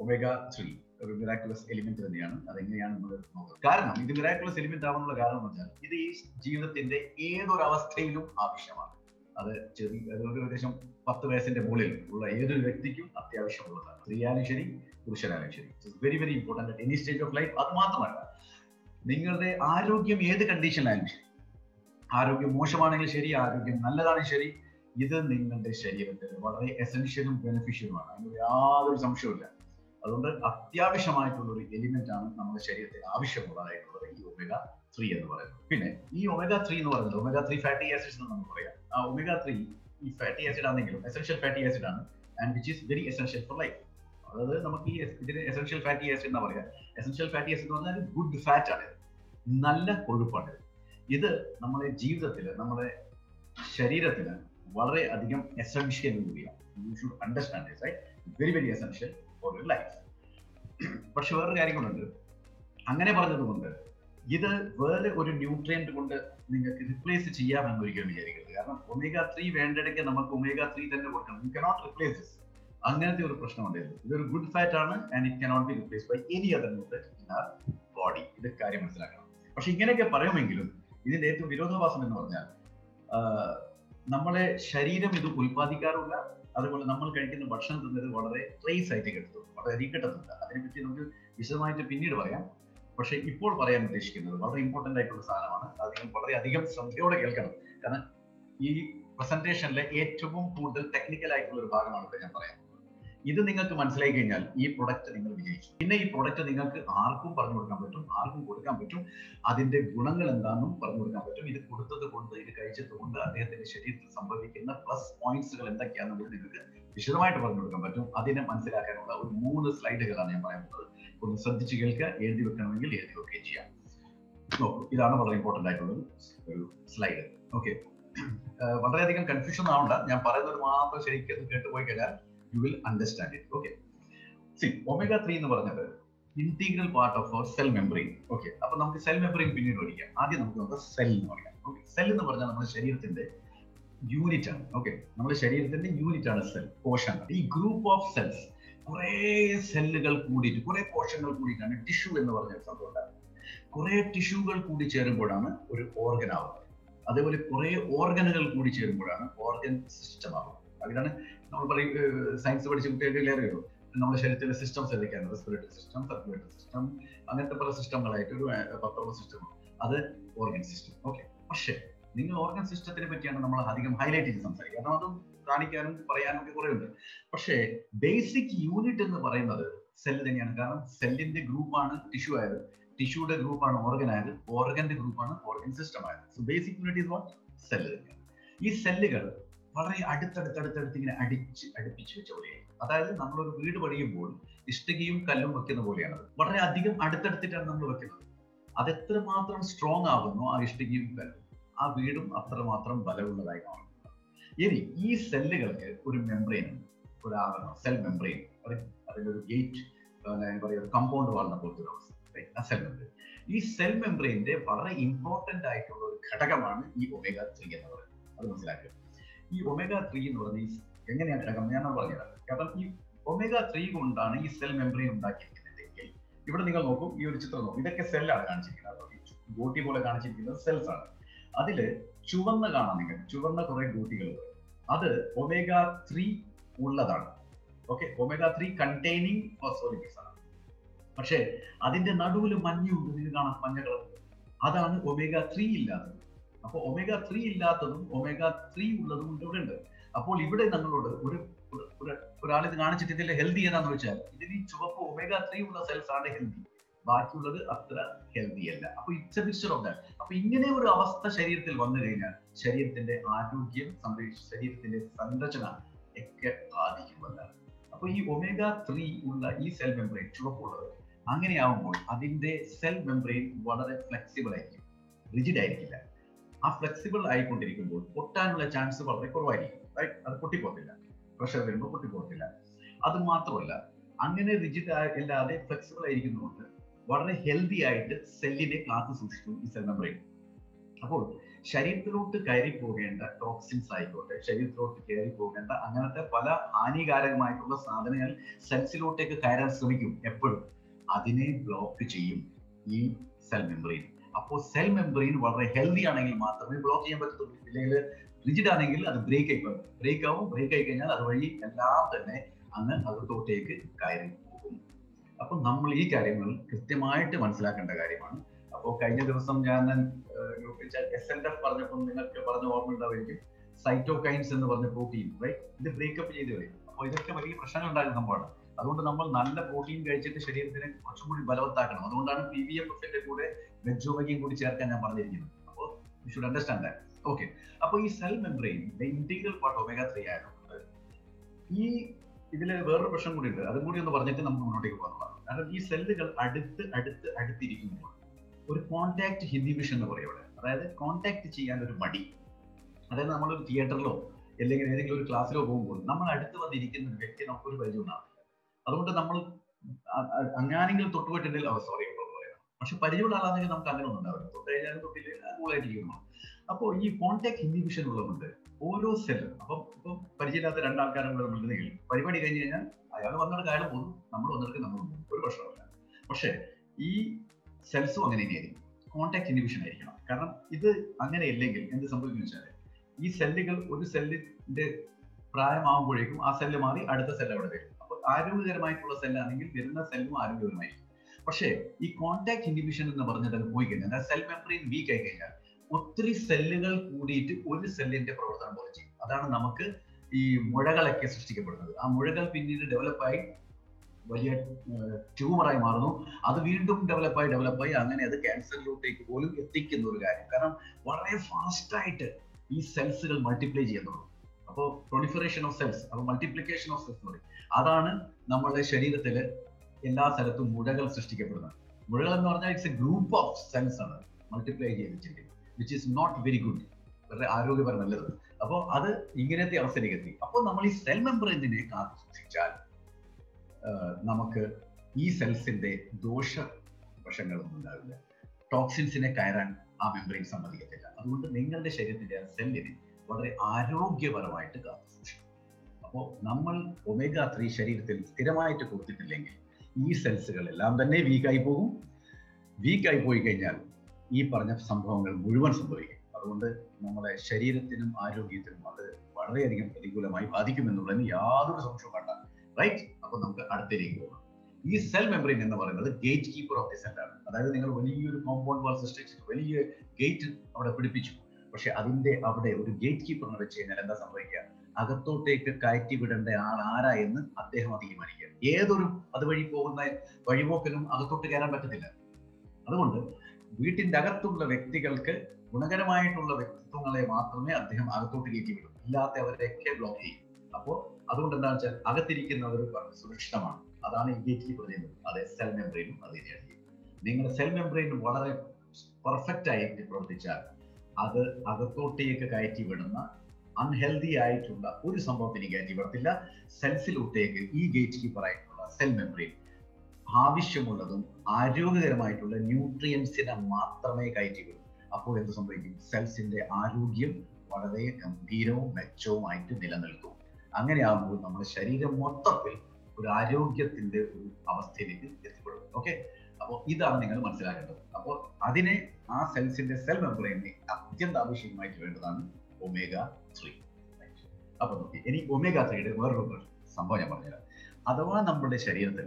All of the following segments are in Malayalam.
ഒമേഗ 3 ഒരു മിറാക്കുലസ് എലിമെന്റ് തന്നെയാണ്. അതെങ്ങനെയാണ് നമ്മൾ നോക്കുന്നത്? കാരണം ഇത് മിറാക്കുലസ് എലിമെന്റ് ആവാനുള്ള കാരണം എന്ന് വെച്ചാൽ ഇത് ഈ ജീവിതത്തിന്റെ ഏതൊരവസ്ഥയിലും ആവശ്യമാണ്. അത് ഏകദേശം 10 വയസ്സിന്റെ മുകളിൽ ഉള്ള ഏതൊരു വ്യക്തിക്കും അത്യാവശ്യമുള്ളതാണ്. സ്ത്രീയാലും ശരി, പുരുഷനാലും ശരി. Very very important at any stage of life. അത് മാത്രമല്ല, നിങ്ങളുടെ ആരോഗ്യം ഏത് കണ്ടീഷനിലായാലും ശരി, ആരോഗ്യം മോശമാണെങ്കിൽ ശരി, ആരോഗ്യം നല്ലതാണെങ്കിൽ ശരി, ഇത് നിങ്ങളുടെ ശരീരത്തിന് വളരെ എസെൻഷ്യലും ബെനിഫിഷ്യലുമാണ്. അതിന് യാതൊരു സംശയവുമില്ല. അതുകൊണ്ട് അത്യാവശ്യമായിട്ടുള്ള ഒരു എലിമെന്റ് ആണ് നമ്മുടെ ശരീരത്തിന് ആവശ്യമുള്ളതായിട്ടുള്ളത് ഈ ഒമേഗ 3 എന്ന് പറയുന്നത്. പിന്നെ ഈ ഒമേഗ 3 എന്ന് പറയുന്നത് ഒമേഗ 3 ഫാറ്റി ആസിഡ്സ് എന്ന് നമുക്ക് പറയാം. ആ ഒമേഗ 3 ഈ ഫാറ്റി ആസിഡ് ആണെങ്കിലും എസെൻഷ്യൽ ഫാറ്റി ആസിഡ് ആണ്, and which is very essential for life. അതായത് നമുക്ക് ഈ ഇതിന് എസെൻഷ്യൽ ഫാറ്റി ആസിഡ് എന്ന് പറയാം. എസെൻഷ്യൽ ഫാറ്റി ആസിഡ് എന്ന് പറഞ്ഞാൽ ഗുഡ് ഫാറ്റ് ആണ്, നല്ല കൊഴുപ്പാണ്. ഇത് നമ്മുടെ ജീവിതത്തിൽ, നമ്മുടെ ശരീരത്തിന് വളരെ അധികം എസെൻഷ്യൽ കൂടിയാണ്. You should understand this, right? Very very essential for your life. പക്ഷെ വേറൊരു കാര്യം കൊണ്ടുണ്ട്. അങ്ങനെ പറഞ്ഞതുകൊണ്ട് ഇത് വേറെ ഒരു ന്യൂട്രിയന്റ് കൊണ്ട് നിങ്ങൾക്ക് റിപ്ലേസ് ചെയ്യാമെന്ന് ഒരിക്കലും വിചാരിക്കരുത്. കാരണം ഒമേഗ 3 വേണ്ടിടയ്ക്ക് നമുക്ക് ഒമേഗ 3 തന്നെ കൊടുക്കണം. You cannot replace this. അങ്ങനത്തെ ഒരു പ്രശ്നമുണ്ടായിരുന്നു. ഇതൊരു ഗുഡ് ഫാറ്റ് ആണ്, and it cannot be replace by any other nutrient in our body. ഇത് കാര്യം മനസ്സിലാക്കണം. പക്ഷെ ഇങ്ങനെയൊക്കെ പറയുമെങ്കിലും ഇതിന്റെ ഏറ്റവും വിരോധാഭാസം എന്ന് പറഞ്ഞാൽ നമ്മളെ ശരീരം ഇത് ഉൽപ്പാദിക്കാറില്ല. അതുപോലെ നമ്മൾ കഴിക്കുന്ന ഭക്ഷണം തിന്നത് വളരെ ട്രേസ് ആയിട്ട് കിട്ടുന്നു, വളരെ കിട്ടുന്നില്ല. അതിനെപ്പറ്റി നമുക്ക് വിശദമായിട്ട് പിന്നീട് പറയാം. പക്ഷെ ഇപ്പോൾ പറയാൻ ഉദ്ദേശിക്കുന്നത് വളരെ ഇമ്പോർട്ടന്റ് ആയിട്ടുള്ള സാധനമാണ്. അത് നിങ്ങൾ വളരെയധികം ശ്രദ്ധയോടെ കേൾക്കണം. കാരണം ഈ പ്രസന്റേഷനിലെ ഏറ്റവും കൂടുതൽ ടെക്നിക്കൽ ആയിട്ടുള്ള ഒരു ഭാഗമാണ് ഞാൻ പറയാൻ. ഇത് നിങ്ങൾക്ക് മനസ്സിലായി കഴിഞ്ഞാൽ ഈ പ്രൊഡക്റ്റ് നിങ്ങൾ വിജയിച്ചു. പിന്നെ ഈ പ്രൊഡക്റ്റ് നിങ്ങൾക്ക് ആർക്കും പറഞ്ഞു കൊടുക്കാൻ പറ്റും, ആർക്കും കൊടുക്കാൻ പറ്റും. അതിന്റെ ഗുണങ്ങൾ എന്താണെന്നും പറഞ്ഞു കൊടുക്കാൻ പറ്റും. ഇത് കൊടുത്തത് കൊണ്ട്, ഇത് കഴിച്ചത് കൊണ്ട് അദ്ദേഹത്തിന്റെ ശരീരത്തിൽ സംഭവിക്കുന്ന പ്ലസ് പോയിന്റ്സുകൾ എന്തൊക്കെയാണെന്ന് നിങ്ങൾക്ക് വിശദമായിട്ട് പറഞ്ഞു കൊടുക്കാൻ പറ്റും. അതിനെ മനസ്സിലാക്കാനുള്ള ഒരു 3 സ്ലൈഡുകളാണ് ഞാൻ പറയുന്നത്. ഒന്ന് ശ്രദ്ധിച്ച് കേൾക്കുക, എഴുതി വെക്കണമെങ്കിൽ എഴുതി വെക്കുകയും ചെയ്യാം. നോക്കൂ, ഇതാണ് വളരെ ഇമ്പോർട്ടന്റ് ആയിട്ടുള്ള ഒരു സ്ലൈഡ്. ഓക്കെ, വളരെയധികം കൺഫ്യൂഷൻ ആവണ്ട. ഞാൻ പറയുന്നത് മാത്രം ശരിക്കും കേട്ടുപോയി കഴിഞ്ഞാൽ you will understand it. Okay, see, omega 3 എന്ന് പറഞ്ഞത് integral part of our cell membrane. Okay, അപ്പോൾ നമുക്ക് സെൽ മെംബ്രെയിൻ പിന്നീട് പഠിക്കാം. ആദ്യം നമുക്ക് നോക്കാം സെൽ എന്ന് പറയാം. ഓക്കെ, സെൽ എന്ന് പറഞ്ഞാൽ നമ്മുടെ ശരീരത്തിന്റെ യൂണിറ്റ് ആണ്. ഓക്കെ, നമ്മുടെ ശരീരത്തിന്റെ യൂണിറ്റ് ആണ് സെൽ, കോശങ്ങൾ. ഈ ഗ്രൂപ്പ് ഓഫ് സെൽസ്, കുറെ സെല്ലുകൾ കൂടിയിട്ട്, കുറെ കോശങ്ങൾ കൂടിയിട്ടാണ് ടിഷ്യൂ എന്ന് പറഞ്ഞ സംഭവം ഉണ്ടാകുന്നത്. കുറെ ടിഷ്യൂകൾ കൂടി ചേരുമ്പോഴാണ് ഒരു ഓർഗൻ ആവുന്നത്. അതേപോലെ കുറെ ഓർഗനുകൾ കൂടി ചേരുമ്പോഴാണ് ഓർഗൻ സിസ്റ്റം ആവുന്നത്. അതിനാണ് നമ്മൾ പറയും, സയൻസ് പഠിച്ച കുട്ടികൾക്ക് അറിയുള്ളൂ, നമ്മുടെ ശരീരത്തിലെ സിസ്റ്റംസ് ഏതൊക്കെയാണ്. റെസ്പിറേറ്ററി സിസ്റ്റം, സർക്കുലേറ്ററി സിസ്റ്റം, അങ്ങനത്തെ പല സിസ്റ്റങ്ങളായിട്ട് ഒരു 10 സിസ്റ്റം. അത് ഓർഗൻ സിസ്റ്റം. ഓക്കെ, പക്ഷേ നിങ്ങൾ ഓർഗൻ സിസ്റ്റത്തിനെ പറ്റിയാണ് നമ്മൾ അധികം ഹൈലൈറ്റ് ചെയ്ത് സംസാരിക്കുക. കാരണം അതും കാണിക്കാനും പറയാനും ഒക്കെ കുറെ ഉണ്ട്. പക്ഷേ ബേസിക് യൂണിറ്റ് എന്ന് പറയുന്നത് സെല്ല് തന്നെയാണ്. കാരണം സെല്ലിന്റെ ഗ്രൂപ്പാണ് ടിഷ്യൂ ആയത്, ടിഷ്യൂയുടെ ഗ്രൂപ്പാണ് ഓർഗൻ ആയത്, ഓർഗന്റെ ഗ്രൂപ്പാണ് ഓർഗൻ സിസ്റ്റം ആയത്. So basic unit is what? Cell തന്നെയാണ്. ഈ സെല്ലുകൾ വളരെ അടുത്തടുത്ത് ഇങ്ങനെ അടുപ്പിച്ച് വെച്ച പോലെയായി. അതായത് നമ്മളൊരു വീട് പണിയുമ്പോൾ ഇഷ്ടികയും കല്ലും വെക്കുന്ന പോലെയാണ്. വളരെ അധികം അടുത്തടുത്തിട്ടാണ് നമ്മൾ വെക്കുന്നത്. അത് എത്രമാത്രം സ്ട്രോങ് ആകുന്നു ആ ഇഷ്ടികയും കല്ലും, ആ വീടും അത്രമാത്രം ബലമുള്ളതായി മാറും. ഇനി ഈ സെല്ലുകൾക്ക് ഒരു മെംബ്രെയിൻ ഉണ്ട്, ഒരു ആവരണം, സെൽ മെംബ്രെയിൻ. അതിന്റെ ഒരു ഗേറ്റ്, പറയുക കമ്പൗണ്ട് വാളിനെ പോലത്തെ ഒരു അവസ്ഥ, സെൽ മെംബ്രെയിൻ. ഈ സെൽ മെംബ്രെയിന്റെ വളരെ ഇമ്പോർട്ടന്റ് ആയിട്ടുള്ള ഒരു ഘടകമാണ് ഈ ഒമേഗ 3 എന്ന് പറയുന്നത്. അത് മനസ്സിലാക്കുക. ഈ ഒമേഗ 3 എന്ന് പറഞ്ഞാൽ എങ്ങനെയാണ് ഘടകം ഞാൻ പറഞ്ഞുതരാം. കാരണം ഈ ഒമേഗ 3 കൊണ്ടാണ് ഈ സെൽ മെംബ്രെയിൻ ഉണ്ടാക്കിയിരിക്കുന്നതെങ്കിൽ, ഇവിടെ നിങ്ങൾ നോക്കും, ഈ ഒരു ചിത്രം നോക്കും, ഇതൊക്കെ സെല്ലാണ് കാണിച്ചിരിക്കുന്നത്. ഗോട്ടി പോലെ കാണിച്ചിരിക്കുന്നത് സെൽസ് ആണ്. അതില് ചുവന്ന കാണാം നിങ്ങൾ, ചുവന്ന കുറെ ഗോട്ടികൾ. അത് ഒമേഗ 3 ഉള്ളതാണ്. ഓക്കെ, ഒമേഗ 3 കണ്ടെയ്നിങ് ഫോസ്ഫോലിപ്പിക്സ് ആണ്. പക്ഷെ അതിന്റെ നടുവിൽ മഞ്ഞുണ്ട്, നിങ്ങൾ കാണാം, മഞ്ഞ കളർ. അതാണ് ഒമേഗ 3 ഇല്ലാത്തത്. അപ്പോൾ ഒമേഗ 3 ഇല്ലാത്തതും ഒമേഗ 3 ഉള്ളതും ഇവിടെ ഉണ്ട്. അപ്പോൾ ഇവിടെ നമ്മളോട് ഒരാൾ ഇത് കാണിച്ചിട്ട് ഇതിന്റെ ഹെൽത്തി ഏതാന്ന് വെച്ചാൽ, ഇതിൽ ഈ ചുവപ്പ് ഒമേഗ 3 ഉള്ള സെൽസ് ആണ് ഹെൽത്തി, ബാക്കിയുള്ളത് അത്ര ഹെൽത്തി അല്ല. അപ്പൊ it's a mixture of that. അപ്പൊ ഇങ്ങനെ ഒരു അവസ്ഥ ശരീരത്തിൽ വന്നു കഴിഞ്ഞാൽ ശരീരത്തിന്റെ ആരോഗ്യം, ശരീരത്തിന്റെ സംരചന ഒക്കെ ബാധിക്കുമല്ല. അപ്പൊ ഈ ഒമേഗ 3 ഉള്ള ഈ സെൽ മെംബ്രെയിൻ ചുവപ്പുള്ളത്, അങ്ങനെയാവുമ്പോൾ അതിന്റെ സെൽ മെംബ്രെയിൻ വളരെ ഫ്ലെക്സിബിൾ ആയിരിക്കും, റിജിഡ് ആയിരിക്കില്ല. ആ ഫ്ലെക്സിബിൾ ആയിക്കൊണ്ടിരിക്കുമ്പോൾ പൊട്ടാനുള്ള ചാൻസ് വളരെ കുറവായിരിക്കും. അത് പൊട്ടിപ്പോകത്തില്ല, പ്രഷർ വരുമ്പോൾ പൊട്ടിപ്പോകത്തില്ല. അത് മാത്രമല്ല, അങ്ങനെ റിജിഡ് അല്ലാതെ ഫ്ലെക്സിബിൾ ആയിരിക്കുന്നതുകൊണ്ട് വളരെ ഹെൽത്തി ആയിട്ട് സെല്ലിനെ കാത്തു സൂക്ഷിക്കും ഈ സെൽ മെംബ്രെയിൻ. അപ്പോൾ ശരീരത്തിലോട്ട് കയറി പോകേണ്ട ടോക്സിൻസ് ആയിക്കോട്ടെ, ശരീരത്തിലോട്ട് കയറി പോകേണ്ട അങ്ങനത്തെ പല ഹാനികാരകമായിട്ടുള്ള സാധനങ്ങൾ സെൽസിലോട്ടേക്ക് കയറാൻ ശ്രമിക്കും എപ്പോഴും. അതിനെ ബ്ലോക്ക് ചെയ്യും ഈ സെൽ മെമ്പറീൻ. അപ്പോൾ സെൽ മെമ്പറീൻ വളരെ ഹെൽത്തി ആണെങ്കിൽ മാത്രമേ ബ്ലോക്ക് ചെയ്യാൻ പറ്റത്തുള്ളൂ. ഇല്ലെങ്കിൽ റിജിഡ് ആണെങ്കിൽ അത് ബ്രേക്ക് ആവും. ബ്രേക്ക് ആയി കഴിഞ്ഞാൽ അതുവഴി എല്ലാം തന്നെ അങ്ങ് അകത്തോട്ടേക്ക് കയറി പോകും. അപ്പൊ നമ്മൾ ഈ കാര്യങ്ങൾ കൃത്യമായിട്ട് മനസ്സിലാക്കേണ്ട കാര്യമാണ്. അപ്പോൾ കഴിഞ്ഞ ദിവസം ഞാൻ SNF പറഞ്ഞപ്പോൾ നിങ്ങൾക്ക് പറഞ്ഞ ഓർമ്മ ഉണ്ടാവുമായിരിക്കും. സൈറ്റോകൈൻസ് എന്ന് പറഞ്ഞ പ്രോട്ടീൻ, റൈറ്റ്, ഇത് ബ്രേക്കപ്പ് ചെയ്ത് കളയും. അപ്പോൾ ഇതൊക്കെ വലിയ പ്രശ്നങ്ങൾ ഉണ്ടാകുന്ന സംഭവമാണ്. അതുകൊണ്ട് നമ്മൾ നല്ല പ്രോട്ടീൻ കഴിച്ചിട്ട് ശരീരത്തിനെ കുറച്ചും കൂടി ബലവത്താക്കണം. അതുകൊണ്ടാണ് PVFF-ന്റെ കൂടെ മെജോമയ്ക്കും കൂടി ചേർക്കാൻ ഞാൻ പറഞ്ഞിരിക്കുന്നത്. അപ്പോൾ you should understand that. Okay, അപ്പോൾ ഈ cell membrane integral part omega-3 ആയതുകൊണ്ട് ഈ ഇതില് വേറൊരു പ്രശ്നം കൂടി ഉണ്ട്. അതും കൂടി ഒന്ന് പറഞ്ഞിട്ട് നമുക്ക് മുന്നോട്ടേക്ക് പോകുന്നതാണ്. കാരണം ഈ സെല്ലുകൾ അടുത്തിരിക്കുമ്പോൾ ഒരു കോൺടാക്ട് ഇൻഹിബിഷൻ എന്ന് പറയും അവിടെ. അതായത് കോൺടാക്ട് ചെയ്യാൻ ഒരു മടി. അതായത് നമ്മളൊരു തിയേറ്ററിലോ അല്ലെങ്കിൽ ഏതെങ്കിലും ഒരു ക്ലാസ്സിലോ പോകുമ്പോൾ നമ്മൾ അടുത്ത് വന്നിരിക്കുന്ന ഒരു വ്യക്തി നമുക്കൊരു പരിചയം ഉണ്ടാവില്ല. അതുകൊണ്ട് നമ്മൾ അങ്ങാനെങ്കിലും തൊട്ടുപോയിട്ടുണ്ടെങ്കിൽ സോറി പറയാം. പക്ഷെ പരിചയമുള്ള ആളാണെങ്കിൽ നമുക്ക് അങ്ങനെ ഒന്നും ഉണ്ടാവില്ല. തൊട്ട് കഴിഞ്ഞാലും തൊട്ടില്ല കൂളായിട്ടിരിക്കുന്നു. അപ്പോൾ ഈ കോൺടാക്ട് ഇൻഹിബിഷൻ ഉള്ളതുകൊണ്ട് ഓരോ സെല്ലും, അപ്പം ഇപ്പം പരിചയമില്ലാത്ത രണ്ടാൾക്കാരും കൂടെ നമ്മളുണ്ടെങ്കിൽ പരിപാടി കഴിഞ്ഞ് കഴിഞ്ഞാൽ അയാൾ വന്നിട്ട് അയാൾ പോകുന്നു, നമ്മൾ വന്നിട്ട് നമ്മൾ പോകും, ഒരു പ്രശ്നമില്ല. പക്ഷെ ഈ സെൽസും അങ്ങനെ തന്നെയായിരിക്കും, കോൺടാക്ട് ഇൻഹിബിഷൻ ആയിരിക്കണം. കാരണം ഇത് അങ്ങനെ ഇല്ലെങ്കിൽ എന്ത് സംഭവിക്കുന്നു വെച്ചാൽ ഈ സെല്ലുകൾ ഒരു സെല്ലിന്റെ പ്രായമാകുമ്പോഴേക്കും ആ സെല്ല് മാറി അടുത്ത സെല്ല് അവിടെ വരും. അപ്പോൾ ആരോഗ്യകരമായിട്ടുള്ള സെല്ലാണെങ്കിൽ വരുന്ന സെല്ലും ആരോഗ്യകരമായിരിക്കും. പക്ഷേ ഈ കോൺടാക്ട് ഇൻഹിബിഷൻ എന്ന് പറഞ്ഞിട്ട് അത് പോയി കഴിഞ്ഞാൽ സെൽ മെംബ്രെയിൻ വീക്ക് ആയി കഴിഞ്ഞാൽ ഒത്തിരി സെല്ലുകൾ കൂടിയിട്ട് ഒരു സെല്ലിന്റെ പ്രവർത്തനം പോലെ ചെയ്യും. അതാണ് നമുക്ക് ഈ മുഴകളൊക്കെ സൃഷ്ടിക്കപ്പെടുന്നത്. ആ മുഴകൾ പിന്നീട് ഡെവലപ്പായി വലിയ ട്യൂമറായി മാറുന്നു. അത് വീണ്ടും ഡെവലപ്പായി അങ്ങനെ അത് ക്യാൻസറിലോട്ടേക്ക് പോലും എത്തിക്കുന്ന ഒരു കാര്യം. കാരണം വളരെ ഫാസ്റ്റായിട്ട് ഈ സെൽസുകൾ മൾട്ടിപ്ലൈ ചെയ്യുന്നുള്ളൂ. അപ്പോൾ പ്രൊളിഫറേഷൻ ഓഫ് സെൽസ്, അപ്പോൾ മൾട്ടിപ്ലിക്കേഷൻ ഓഫ് സെൽസ് പറയും. അതാണ് നമ്മുടെ ശരീരത്തിൽ എല്ലാ സ്ഥലത്തും മുഴകൾ സൃഷ്ടിക്കപ്പെടുന്നത്. മുഴകൾ എന്ന് പറഞ്ഞാൽ it's a group of cells ആണ് മൾട്ടിപ്ലൈ ചെയ്തിരിക്കുന്നത്, which is not very good, വളരെ ആരോഗ്യപരമല്ലത്. അപ്പോൾ അത് ഇങ്ങനത്തെ അവസ്ഥയിലേക്ക് എത്തി. അപ്പോൾ നമ്മൾ ഈ സെൽ മെംബ്രെയിനെ കാത്തു സൂക്ഷിച്ചാൽ നമുക്ക് ഈ സെൽസിന്റെ ദോഷവശങ്ങളൊന്നും ഉണ്ടാവില്ല. ടോക്സിൻസിനെ കയറാൻ ആ മെംബ്രെയിൻ സമ്മതിക്കത്തില്ല. അതുകൊണ്ട് നിങ്ങളുടെ ശരീരത്തിന്റെ സെല്ലിനെ വളരെ ആരോഗ്യപരമായിട്ട് കാത്തു സൂക്ഷിക്കും. അപ്പോൾ നമ്മൾ omega-3 ശരീരത്തിൽ സ്ഥിരമായിട്ട് കൊടുത്തിട്ടില്ലെങ്കിൽ ഈ സെൽസുകൾ എല്ലാം തന്നെ വീക്കായി പോകും. വീക്കായി പോയി കഴിഞ്ഞാൽ ഈ പറഞ്ഞ സംഭവങ്ങൾ മുഴുവൻ സംഭവിക്കും. അതുകൊണ്ട് നമ്മുടെ ശരീരത്തിനും ആരോഗ്യത്തിനും അത് വളരെയധികം പ്രതികൂലമായി ബാധിക്കുമെന്നുള്ളതിന് യാതൊരു സംശയവും വേണ്ട, റൈറ്റ്? അപ്പൊ നമുക്ക് അടുത്തേക്ക് പോകാം. ഈ സെൽ മെംബ്രെയിൻ എന്ന് പറയുന്നത് ഗേറ്റ് കീപ്പർ ഓഫ് ദി സെല്ലാണ്. അതായത് നിങ്ങൾ വലിയൊരു കോമ്പൗണ്ട് വാൾ സൃഷ്ടിച്ചിട്ട് വലിയ ഗേറ്റ് അവിടെ പിടിപ്പിച്ചു. പക്ഷെ അതിന്റെ അവിടെ ഒരു ഗേറ്റ് കീപ്പറിനെ വെച്ച് കഴിഞ്ഞാൽ എന്താ സംഭവിക്കുക? അകത്തോട്ടേക്ക് കയറ്റി വിടേണ്ട ആൾ ആരാ എന്ന് അദ്ദേഹം തീരുമാനിക്കുക. ഏതൊരു അതുവഴി പോകുന്ന വഴിപോക്കനും അകത്തോട്ട് കയറാൻ പറ്റത്തില്ല. അതുകൊണ്ട് വീട്ടിന്റെ അകത്തുള്ള വ്യക്തികൾക്ക് ഗുണകരമായിട്ടുള്ള വ്യക്തിത്വങ്ങളെ മാത്രമേ അദ്ദേഹം അകത്തോട്ട് കയറ്റി വിടൂ, ഇല്ലാത്തവരെയൊക്കെ ബ്ലോക്ക് ചെയ്യും. അപ്പോൾ അതുകൊണ്ട് എന്താണെന്ന് വെച്ചാൽ അകത്തിരിക്കുന്നവർ സുരക്ഷിതമാണ്. അതാണ് ഈ ഗേറ്റ് കീപ്പർ ചെയ്യുന്നത്. അതെ, സെൽ മെംബ്രെയിനും അത് തന്നെയാണ് ചെയ്യുന്നത്. നിങ്ങളുടെ സെൽ മെംബ്രെയിൻ വളരെ പെർഫെക്റ്റ് ആയിട്ട് പ്രവർത്തിച്ചാൽ അത് അകത്തോട്ടേക്ക് കയറ്റി വിടുന്ന അൺഹെൽതി ആയിട്ടുള്ള ഒരു സംഭവത്തിന് കയറ്റി വിടത്തില്ല. സെൽസിലോട്ടേക്ക് ഈ ഗേറ്റ് കീപ്പർ ആയിട്ടുള്ള സെൽ മെംബ്രെയിൻ ആവശ്യമുള്ളതും ആരോഗ്യകരമായിട്ടുള്ള ന്യൂട്രിയൻസിനെ മാത്രമേ കയറ്റി വിടൂ. അപ്പോൾ എന്ത് സംഭവിക്കും? സെൽസിന്റെ ആരോഗ്യം വളരെ ഗംഭീരവും മെച്ചവുമായിട്ട് നിലനിൽക്കും. അങ്ങനെയാകുമ്പോൾ നമ്മുടെ ശരീരം മൊത്തത്തിൽ ഒരു ആരോഗ്യത്തിന്റെ ഒരു അവസ്ഥയിലേക്ക് എത്തിപ്പെടും. ഓക്കെ, അപ്പോൾ ഇതാണ് നിങ്ങൾ മനസ്സിലാക്കേണ്ടത്. അപ്പോൾ അതിനെ ആ സെൽസിന്റെ സെൽ മെംബ്രെയിനെ അത്യന്താപേക്ഷികമായിട്ട് വേണ്ടതാണ് omega-3. അപ്പൊ നോക്കി, ഇനി omega-3യുടെ വേറൊരു സംഭവം ഞാൻ പറഞ്ഞുതരാം. അഥവാ നമ്മുടെ ശരീരത്തിൽ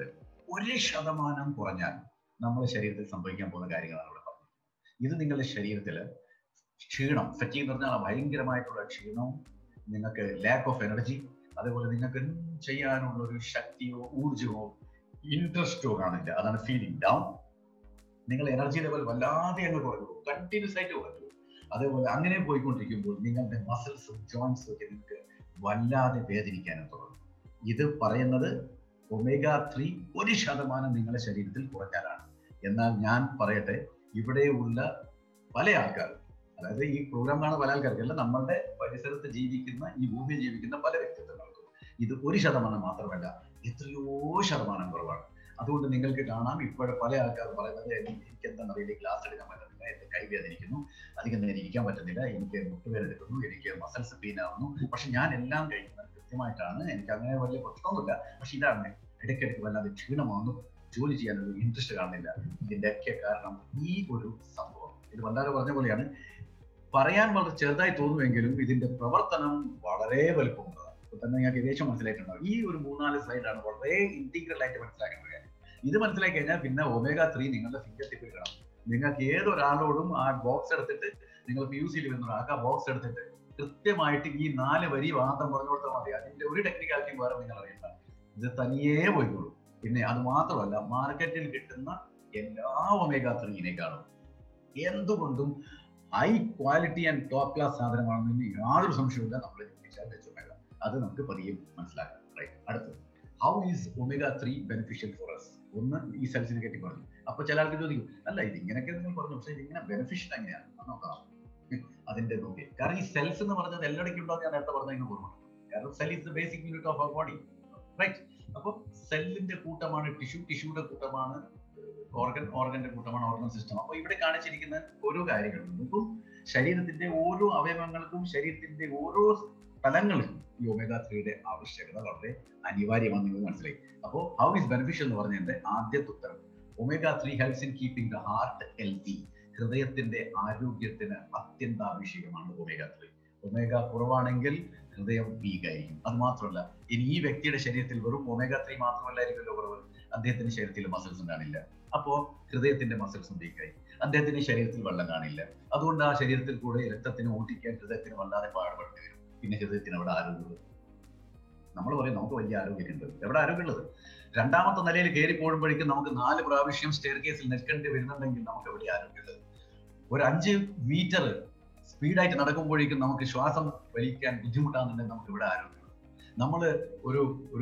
1% കുറഞ്ഞാൽ നമ്മുടെ ശരീരത്തിൽ സംഭവിക്കാൻ പോകുന്ന കാര്യങ്ങളാണ് ഇവിടെ പറഞ്ഞത്. ഇത് നിങ്ങളുടെ ശരീരത്തിൽ ക്ഷീണം, ഫറ്റീഗ് എന്ന് പറഞ്ഞാൽ ഭയങ്കരമായിട്ടുള്ള ക്ഷീണവും, നിങ്ങൾക്ക് ലാക്ക് ഓഫ് എനർജി, അതേപോലെ നിങ്ങൾക്ക് ചെയ്യാനുള്ള ഒരു ശക്തിയോ ഊർജമോ ഇൻട്രസ്റ്റോ കാണില്ല. അതാണ് ഫീലിംഗ് ഡൗൺ. നിങ്ങൾ എനർജി ലെവൽ വല്ലാതെ അങ്ങ് കുറഞ്ഞു, കണ്ടിന്യൂസ് ആയിട്ട് കുറഞ്ഞു. അതേപോലെ അങ്ങനെ പോയിക്കൊണ്ടിരിക്കുമ്പോൾ നിങ്ങളുടെ മസിൽസും ജോയിന്റ്സും ഒക്കെ നിങ്ങൾക്ക് വല്ലാതെ വേദനിക്കാനും തുടങ്ങും. ഇത് പറയുന്നത് omega-3 1% നിങ്ങളുടെ ശരീരത്തിൽ കുറഞ്ഞാലാണ്. എന്നാൽ ഞാൻ പറയട്ടെ, ഇവിടെയുള്ള പല ആൾക്കാർ, അതായത് ഈ പ്രോഗ്രാം കാണുന്ന പല ആൾക്കാർക്കല്ല, നമ്മളുടെ പരിസരത്ത് ജീവിക്കുന്ന, ഈ ഭൂമിയിൽ ജീവിക്കുന്ന പല വ്യക്തിത്വങ്ങൾക്കും ഇത് 1% മാത്രമല്ല, എത്രയോ ശതമാനം കുറവാണ്. അതുകൊണ്ട് നിങ്ങൾക്ക് കാണാം ഇപ്പോൾ പല ആൾക്കാർ പറയുന്നത് എനിക്ക് എന്താ അറിയില്ല, ക്ലാസ് എടുക്കാൻ പറ്റുന്നില്ല, എന്റെ കൈ വേദനിക്കുന്നു, അധികം നേരം ഇരിക്കാൻ പറ്റുന്നില്ല, എനിക്ക് മുട്ടുവേദനെടുക്കുന്നു, എനിക്ക് മസിൽസ് പെയിൻ ആവുന്നു. പക്ഷെ ഞാൻ എല്ലാം കഴിക്കുന്നത് കൃത്യമായിട്ടാണ്, എനിക്ക് അങ്ങനെ വലിയ പ്രശ്നമൊന്നുമില്ല. പക്ഷെ ഇതാണ് ഇടയ്ക്കിടയ്ക്ക് വല്ലാതെ ക്ഷീണമാവുന്നു, ജോലി ചെയ്യാനൊരു ഇൻട്രസ്റ്റ് കാണുന്നില്ല. ഇതിന്റെ ഒക്കെ കാരണം ഈ ഒരു സംഭവം. ഇത് വളരെ പറഞ്ഞ പോലെയാണ്, പറയാൻ വളരെ ചെറുതായി തോന്നുമെങ്കിലും ഇതിന്റെ പ്രവർത്തനം വളരെ വലുപ്പമുള്ളതാണ്. ഇപ്പൊ തന്നെ ഞങ്ങൾക്ക് ഏകദേശം മനസ്സിലായിട്ടുണ്ടാവും. ഈ ഒരു 3-4 സ്ലൈഡാണ് വളരെ ഇന്റഗ്രൽ ആയിട്ട് മനസ്സിലാക്കേണ്ട കാര്യം. ഇത് മനസ്സിലാക്കി കഴിഞ്ഞാൽ പിന്നെ omega-3 നിങ്ങളുടെ ഫിംഗർ ടിപ്പിൽ കാണാം. നിങ്ങൾക്ക് ഏതൊരാളോടും ആ ബോക്സ് എടുത്തിട്ട്, നിങ്ങൾ PUC വരുന്ന ഒരാൾക്ക് ആ ബോക്സ് എടുത്തിട്ട് കൃത്യമായിട്ട് ഈ 4 വരി മാത്രം പറഞ്ഞു കൊടുത്താൽ മതി. അതിന്റെ ഒരു ടെക്നിക്കാലിറ്റിയും വേറെ നിങ്ങൾ അറിയണ്ട, ഇത് തനിയേ പോയിക്കോളും. പിന്നെ അത് മാത്രമല്ല, മാർക്കറ്റിൽ കിട്ടുന്ന എല്ലാ omega-3-നേക്കാളും എന്തുകൊണ്ടും high quality and top class സാധനമാണെന്ന് യാതൊരു സംശയമില്ല. നമ്മൾ ഒമേഗ അത് നമുക്ക് പതിയെ മനസ്സിലാക്കാം. റൈറ്റ്, അടുത്തത് how is omega-3 beneficial for us? ഒന്ന് ഈ സെൽസിനെ കെട്ടി പറഞ്ഞു. അപ്പൊ ചില ആൾക്ക് ചോദിക്കും, അല്ല ഇത് ഇങ്ങനെയൊക്കെ നിങ്ങൾ പറഞ്ഞു, പക്ഷെ ഇതിങ്ങനെ ബെനിഫിഷ്യൽ എങ്ങനെയാണ് നോക്കാം. അതിന്റെ നോക്കി, കാരണം ഈ സെൽസ് എന്ന് പറഞ്ഞത് എല്ലായിടയ്ക്കും ഉണ്ടോ ഞാൻ നേരത്തെ പറഞ്ഞ ഓർമ്മ. കാരണം cell is the basic unit of our body. Right, അപ്പൊ സെല്ലിന്റെ കൂട്ടമാണ് ടിഷ്യൂ, ടിഷ്യൂയുടെ കൂട്ടമാണ് ഓർഗന്റെ കൂട്ടമാണ് ഓർഗൻ സിസ്റ്റം. അപ്പൊ ഇവിടെ കാണിച്ചിരിക്കുന്ന ഓരോ കാര്യങ്ങളും നമുക്കും ശരീരത്തിന്റെ ഓരോ അവയവങ്ങൾക്കും ശരീരത്തിന്റെ ഓരോ സ്ഥലങ്ങൾക്കും ഈ omega-3 ആവശ്യകത വളരെ അനിവാര്യമാണ്, നിങ്ങൾ മനസ്സിലായി. അപ്പോൾ ഹൗ ഈസ് ബെനിഫിഷ്യൽ എന്ന് പറഞ്ഞതിന്റെ ആദ്യത്തെ ഉത്തരം, omega-3 helps in keeping the heart healthy. ഹൃദയത്തിന്റെ ആരോഗ്യത്തിന് അത്യന്താപേക്ഷികമാണ് omega-3. ഒമേഗ കുറവാണെങ്കിൽ ഹൃദയം വീക്കായിരിക്കും. അത് മാത്രമല്ല, ഇനി ഈ വ്യക്തിയുടെ ശരീരത്തിൽ വെറും omega-3 മാത്രമല്ലായിരിക്കുമല്ലോ കുറവ്, അദ്ദേഹത്തിന്റെ ശരീരത്തിൽ മസിൽസ് കാണില്ല. അപ്പോ ഹൃദയത്തിന്റെ മസിൽസും വീക്കായി, അദ്ദേഹത്തിന്റെ ശരീരത്തിൽ വെള്ളം കാണില്ല. അതുകൊണ്ട് ആ ശരീരത്തിൽ കൂടെ രക്തത്തിന് ഓട്ടിക്കാൻ ഹൃദയത്തിന് വല്ലാതെ പാടുപെടേണ്ടി വരും. പിന്നെ ഹൃദയത്തിന് അവിടെ ആരോഗ്യമുള്ളത്, നമ്മൾ പറയും നമുക്ക് വലിയ ആരോഗ്യമുണ്ട്, എവിടെ ആരോഗ്യമുള്ളത്? രണ്ടാമത്തെ നിലയിൽ കയറി പോകുമ്പോഴേക്കും നമുക്ക് 4 പ്രാവശ്യം സ്റ്റെയർ കേസിൽ നിൽക്കേണ്ടി വരുന്നുണ്ടെങ്കിൽ നമുക്ക് എവിടെ ആരോഗ്യമുള്ളത്? ഒരു 5 മീറ്റർ സ്പീഡായിട്ട് നടക്കുമ്പോഴേക്കും നമുക്ക് ശ്വാസം വലിക്കാൻ ബുദ്ധിമുട്ടാണെന്നുണ്ടെങ്കിൽ നമുക്ക് ഇവിടെ ആരോഗ്യമുള്ളത്. നമ്മൾ ഒരു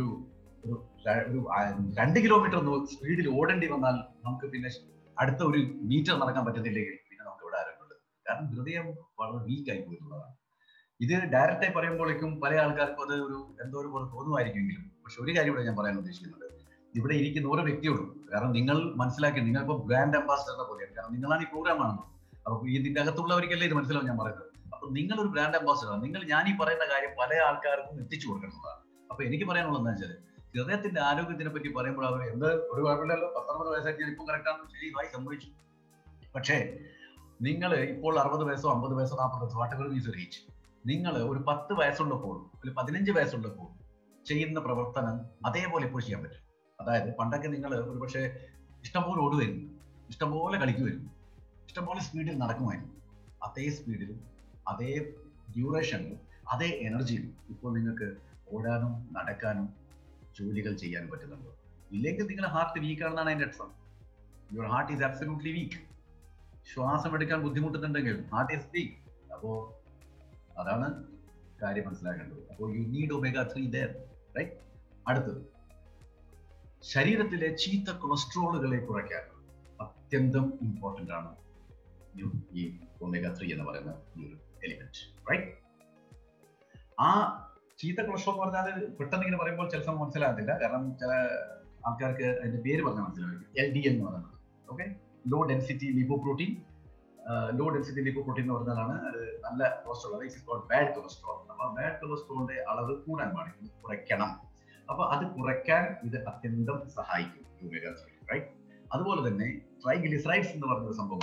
2 കിലോമീറ്റർ സ്പീഡിൽ ഓടേണ്ടി വന്നാൽ നമുക്ക് പിന്നെ അടുത്ത 1 മീറ്റർ നടക്കാൻ പറ്റുന്നില്ലെങ്കിൽ പിന്നെ നമുക്ക് ഇവിടെ ആരോഗ്യമുള്ളത്. കാരണം ഹൃദയം വളരെ വീക്കായി പോയിട്ടുള്ളതാണ്. ഇത് ഡയറക്റ്റായി പറയുമ്പോഴേക്കും പല ആൾക്കാർക്കും അത് എന്തോ ഒരു പോലെ തോന്നുമായിരിക്കുമെങ്കിലും, പക്ഷെ ഒരു കാര്യം ഇവിടെ ഞാൻ പറയാൻ ഉദ്ദേശിക്കുന്നുണ്ട്. ഇവിടെ ഇരിക്കുന്ന ഓരോ വ്യക്തിയോടും, കാരണം നിങ്ങൾ മനസ്സിലാക്കി, നിങ്ങളിപ്പോൾ ബ്രാൻഡ് അംബാസിഡറിനെ പോലെയാണ്. കാരണം നിങ്ങളാണ് ഈ പ്രോഗ്രാം കാണുന്നത്. അപ്പൊ ഇതിന്റെ അകത്തുള്ളവർക്കല്ലേ ഇത് മനസ്സിലാവും ഞാൻ പറയുന്നത്. അപ്പൊ നിങ്ങളൊരു ബ്രാൻഡ് അംബാസിഡർ, ഞാൻ ഈ പറയുന്ന കാര്യം പല ആൾക്കാർക്കും എത്തിച്ചു കൊടുക്കുന്നതാണ്. അപ്പൊ എനിക്ക് പറയാനുള്ളത് എന്താ വെച്ചാൽ, ഹൃദയത്തിന്റെ ആരോഗ്യത്തിനെ പറ്റി പറയുമ്പോൾ അവർ എന്ത് ഒരു കുഴപ്പമില്ലല്ലോ, 19 വയസ്സായിട്ട് ഞാൻ ഇപ്പോൾ കറക്റ്റാണ്, ശരിയായി സംഭവിച്ചു. പക്ഷേ നിങ്ങൾ ഇപ്പോൾ 60 വയസ്സോ 50 വയസ്സോ 40 വയസ്സോ വാട്ടവർ ഈസ് റീച്ച്, നിങ്ങൾ ഒരു 10 വയസ്സുള്ളപ്പോൾ ഒരു 15 വയസ്സുള്ളപ്പോൾ ചെയ്യുന്ന പ്രവർത്തനം അതേപോലെ ഇപ്പോൾ ചെയ്യാൻ പറ്റും. അതായത് പണ്ടൊക്കെ നിങ്ങൾ ഒരു പക്ഷേ ഇഷ്ടംപോലെ ഓടുമായിരുന്നു, ഇഷ്ടംപോലെ കളിക്കുമായിരുന്നു, ഇഷ്ടംപോലെ സ്പീഡിൽ നടക്കുമായിരുന്നു. അതേ സ്പീഡിലും അതേ ഡ്യൂറേഷനിലും അതേ എനർജിയിലും ഇപ്പോൾ നിങ്ങൾക്ക് ഓടാനും നടക്കാനും ജോലികൾ ചെയ്യാൻ പറ്റുന്നുണ്ടോ? ഇല്ലെങ്കിൽ നിങ്ങളുടെ ഹാർട്ട് വീക്കാണെന്നാണ് അതിന്റെ അർത്ഥം. Your heart is absolutely weak. ശ്വാസം എടുക്കാൻ ബുദ്ധിമുട്ടുന്നുണ്ടെങ്കിൽ ഹാർട്ട് ഈസ് വീക്ക്. അപ്പോ അതാണ് കാര്യം മനസ്സിലാക്കേണ്ടത്. അപ്പോൾ you need omega-3 there, right? അടുത്തത്, ശരീരത്തിലെ ചീത്ത കൊളസ്ട്രോളുകളെ കുറയ്ക്കാൻ അത്യന്തം ഇമ്പോർട്ടന്റ് ആണ് ഈ omega-3 എന്ന് പറയുന്ന ഈ ഒരു എലിമെന്റ്, റൈറ്റ്? ആ ചീത്ത കൊളസ്ട്രോൾ എന്ന് പറഞ്ഞാൽ പെട്ടെന്ന് ഇങ്ങനെ പറയുമ്പോൾ ചില സമയം മനസ്സിലാകത്തില്ല. കാരണം ചില ആൾക്കാർക്ക് അതിന്റെ പേര് പറഞ്ഞാൽ മനസ്സിലായിരിക്കും. LDL എന്ന് പറയുന്നത്, okay, low density lipoprotein. Low density lipoprotein എന്ന് പറഞ്ഞാലാണ് അത് നല്ല cholesterol, it is called bad cholesterol. അപ്പൊ ബാഡ് കൊളസ്ട്രോളിന്റെ അളവ് കൂടാൻ പാടില്ല, കുറയ്ക്കണം. അപ്പൊ അത് കുറയ്ക്കാൻ ഇത് അത്യന്തം സഹായിക്കും omega-3, റൈറ്റ്? അതുപോലെ തന്നെ ട്രൈഗ്ലിസറൈഡ്സ് എന്ന് പറഞ്ഞൊരു സംഭവം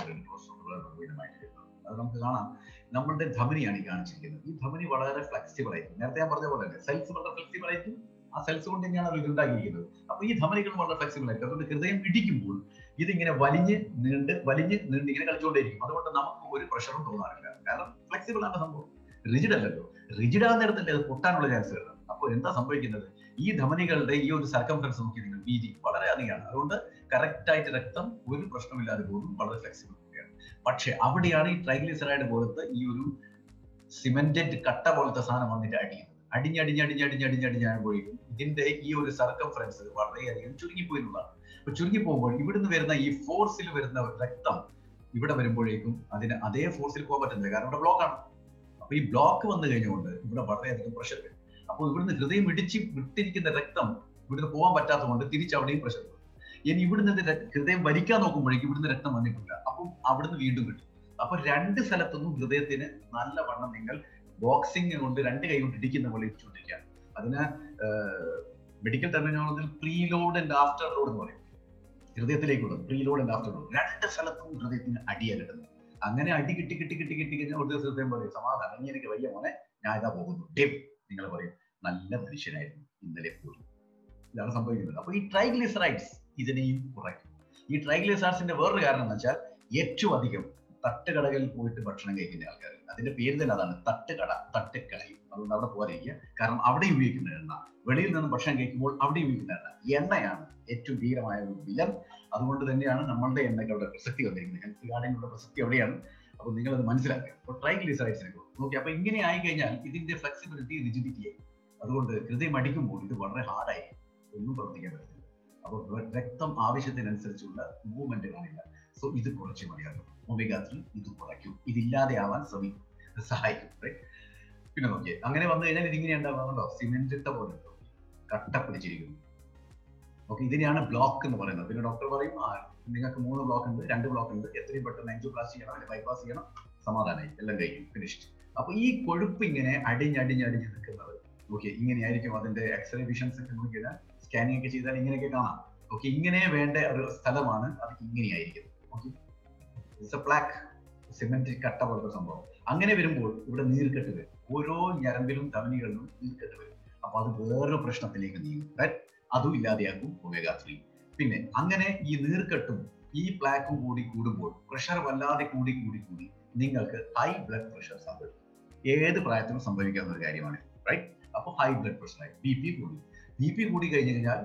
അത് നമുക്ക് കാണാം. നമ്മളുടെ ധമനിയാണ് ഈ കാണിച്ചിരിക്കുന്നത്. ഈ ധമനി വളരെ ഫ്ലെക്സിബിൾ ആയിരിക്കും. നേരത്തെ ഞാൻ പറഞ്ഞ പോലെ തന്നെ സെൽസ് വളരെ ഫ്ലെക്സിബിൾ ആയിരിക്കും. ആ സെൽസ് കൊണ്ട് തന്നെയാണ് അത് ഉണ്ടാക്കിയിരിക്കുന്നത്. അപ്പൊ ഈ ധമനികൾ വളരെ ഫ്ലെക്സിബിൾ ആയിരിക്കും. അതുകൊണ്ട് ഹൃദയം ഇടിക്കുമ്പോൾ ഇതിങ്ങനെ വലിഞ്ഞ് നീണ്ട് ഇങ്ങനെ കളിച്ചുകൊണ്ടേയിരിക്കും. അതുകൊണ്ട് നമുക്ക് ഒരു പ്രഷറും തോന്നാറില്ല. കാരണം ഫ്ലെക്സിബിൾ ആണ് സംഭവം, റിജിഡ് അല്ലല്ലോ. റിജിഡ് ആകുന്ന നേരത്തല്ലേ അത് പൊട്ടാനുള്ള ചാൻസ് വരുന്നത്. അപ്പോൾ എന്താ സംഭവിക്കുന്നത്? ഈ ധമനികളുടെ ഈ ഒരു സർക്കംഫറൻസ് നോക്കി നിങ്ങൾ വീതി വളരെ അധികമാണ്. അതുകൊണ്ട് കറക്റ്റ് ആയിട്ട് രക്തം ഒരു പ്രശ്നമില്ലാതെ പോകും, വളരെ ഫ്ലെക്സിബിൾ കൂടിയാണ്. പക്ഷെ അവിടെയാണ് ഈ ട്രൈഗ്ലിസറൈഡ് പോലത്തെ ഈ ഒരു സിമെന്റഡ് കട്ട പോലത്തെ സാധനം വന്നിട്ട് അടിഞ്ഞടിഞ്ഞടിഞ്ഞടിഞ്ഞടിഞ്ഞടിഞ്ഞടിഞ്ഞടിഞ്ഞാകുമ്പോഴേക്കും ഇതിന്റെ ഈ ഒരു സർക്കംഫറൻസ് വളരെയധികം ചുരുങ്ങിപ്പോയിട്ടുള്ളതാണ്. അപ്പൊ ചുരുങ്ങിപ്പോകുമ്പോൾ ഇവിടുന്ന് വരുന്ന ഈ ഫോഴ്സിൽ വരുന്ന രക്തം ഇവിടെ വരുമ്പോഴേക്കും അതിന് അതേ ഫോഴ്സിൽ പോകാൻ പറ്റുന്നില്ല. കാരണം ഇവിടെ ബ്ലോക്കാണ്. അപ്പൊ ഈ ബ്ലോക്ക് വന്നു കഴിഞ്ഞുകൊണ്ട് ഇവിടെ വളരെയധികം പ്രഷർ വരും. അപ്പോൾ ഇവിടുന്ന് ഹൃദയം ഇടിച്ച് വിട്ടിരിക്കുന്ന രക്തം ഇവിടുന്ന് പോകാൻ പറ്റാത്തതുകൊണ്ട് തിരിച്ചവിടെയും പ്രഷർ വരും. ഇനി ഇവിടുന്ന് ഹൃദയം വലിക്കാൻ നോക്കുമ്പോഴേക്കും ഇവിടുന്ന് രക്തം വന്നിട്ടില്ല, അപ്പം അവിടുന്ന് വീണ്ടും കിട്ടും. അപ്പൊ രണ്ട് സ്ഥലത്തൊന്നും ഹൃദയത്തിന് നല്ലവണ്ണം നിങ്ങൾ ബോക്സിംഗ് കൊണ്ട് രണ്ട് കൈ കൊണ്ട് ഇടിക്കുന്ന പോലെ ഇടിച്ചുകൊണ്ടിരിക്കുകയാണ്. അതിന് മെഡിക്കൽ ടെർമിനോളജിയിൽ പ്രീലോഡ് ആൻഡ് ആഫ്റ്റർ ലോഡ് എന്ന് പറയും. ഹൃദയത്തിലേക്കുള്ളത് പ്രീലോഡ് ആൻഡ് ആഫ്റ്റർ ലോഡ്, രണ്ട് സ്ഥലത്തും ഹൃദയത്തിന് അടിയാണ് കിട്ടുന്നത്. അങ്ങനെ അടി കിട്ടി കിട്ടി കിട്ടി കിട്ടി കഴിഞ്ഞാൽ ഒരു ദിവസം ഹൃദയം പറയും സമാധാനം, ഇനി എനിക്ക് വയ്യ മോനെ, ഞാൻ ഇതാ പോകുന്നു. നിങ്ങൾ പറയും നല്ല മനുഷ്യനായിരുന്നു ഇന്നലെ പോലും. ഇതാണ് സംഭവിക്കുന്നത്. അപ്പൊ ഈ ട്രൈഗ്ലിസറൈഡ്സ് ഇതിനെയും കുറയ്ക്കും. ഈ ട്രൈഗ്ലിസറൈഡ്സിന്റെ വേറൊരു കാരണം എന്ന് വെച്ചാൽ ഏറ്റവും അധികം തട്ടുകടകളിൽ പോയിട്ട് ഭക്ഷണം കഴിക്കുന്ന ആൾക്കാർ, അതിന്റെ പേര് തന്നെ അതാണ്, തട്ടുകട, തട്ടുകളി. അതുകൊണ്ട് അവിടെ പോകാതിരിക്കുക. കാരണം അവിടെ ഉപയോഗിക്കുന്ന എണ്ണ, വെളിയിൽ നിന്ന് ഭക്ഷണം കഴിക്കുമ്പോൾ അവിടെ ഉപയോഗിക്കുന്ന എണ്ണയാണ് ഏറ്റവും ഭീകരമായ ഒരു വിലൻ. അതുകൊണ്ട് തന്നെയാണ് നമ്മളുടെ എണ്ണയ്ക്ക് അവിടെ പ്രസക്തി വന്നിരിക്കുന്നത്. ഹെൽത്ത് ഗാർഡിനുള്ള പ്രസക്തി അവിടെയാണ്. അപ്പൊ നിങ്ങളത് മനസ്സിലാക്കുക. അപ്പോൾ ട്രൈഗ്ലിസറൈഡ്സിനെ നോക്കി, അപ്പൊ ഇങ്ങനെ ആയി കഴിഞ്ഞാൽ ഇതിന്റെ ഫ്ലെക്സിബിലിറ്റി, റിജിഡിറ്റി ആയി. അതുകൊണ്ട് ഹൃദയം അടിക്കുമ്പോൾ ഇത് വളരെ ഹാർഡായി, ഒന്നും പ്രവർത്തിക്കാൻ പറ്റില്ല. അപ്പോൾ രക്തം ആവശ്യത്തിനനുസരിച്ചുള്ള മൂവ്മെന്റ് കാണില്ല. സോ ഇത് കുറച്ച് മതിയാകും. ഒമേഗ-3 ഇത് കുറയ്ക്കും, ഇതില്ലാതെ ആവാൻ സഹായിക്കും. പിന്നെ നോക്കിയേ, അങ്ങനെ വന്നു കഴിഞ്ഞാൽ ഇതിങ്ങനെ ഉണ്ടാകുന്നുണ്ടോ, സിമെന്റ് ഇട്ട പോലെ കട്ട പിടിച്ചിരിക്കുന്നു. ഓക്കെ, ഇതിനെയാണ് ബ്ലോക്ക് എന്ന് പറയുന്നത്. പിന്നെ ഡോക്ടർ പറയും നിങ്ങൾക്ക് 3 ബ്ലോക്ക് ഉണ്ട്, 2 ബ്ലോക്ക് ഉണ്ട്, എത്രയും പെട്ടെന്ന് ആൻജിയോപ്ലാസ്റ്റി ചെയ്യണം, അല്ലെങ്കിൽ ബൈപ്പാസ് ചെയ്യണം, സമാധാനമായി, എല്ലാം കഴിയും, ഫിനിഷ്ഡ്. അപ്പൊ ഈ കൊഴുപ്പ് ഇങ്ങനെ അടിഞ്ഞടിഞ്ഞ് നിൽക്കുന്നത് ഓക്കെ, ഇങ്ങനെയായിരിക്കും. അതിന്റെ എക്സ്റേ വിഷൻസ് ഒക്കെ നോക്കിയാൽ, സ്കാനിങ് ഒക്കെ ചെയ്താൽ ഇങ്ങനെയൊക്കെ കാണാം. ഓക്കെ, ഇങ്ങനെ വേണ്ട ഒരു സ്ഥലമാണ് അത്, ഇങ്ങനെയായിരിക്കും. Okay, it's a plaque, cement കട്ട പോലത്തെ സംഭവം. അങ്ങനെ വരുമ്പോൾ ഇവിടെ നീർക്കെട്ട് വരും, ഓരോ ഞരമ്പിലും ധമനികളിലും നീർക്കെട്ട് വരും. അപ്പൊ അത് വേറൊരു പ്രശ്നത്തിലേക്ക് നീങ്ങും. അതും ഇല്ലാതെയാക്കും ഒമേഗ-3. പിന്നെ അങ്ങനെ ഈ നീർക്കെട്ടും ഈ പ്ലാക്കും കൂടി കൂടുമ്പോൾ പ്രഷർ വല്ലാതെ കൂടി നിങ്ങൾക്ക് ഹൈ ബ്ലഡ് പ്രഷർ സംഭവിക്കും. ഏത് പ്രായത്തിലും സംഭവിക്കാവുന്ന ഒരു കാര്യമാണ്. റൈറ്റ്? അപ്പൊ ഹൈ ബ്ലഡ് പ്രഷറായി, ബി പി കൂടി കഴിഞ്ഞു കഴിഞ്ഞാൽ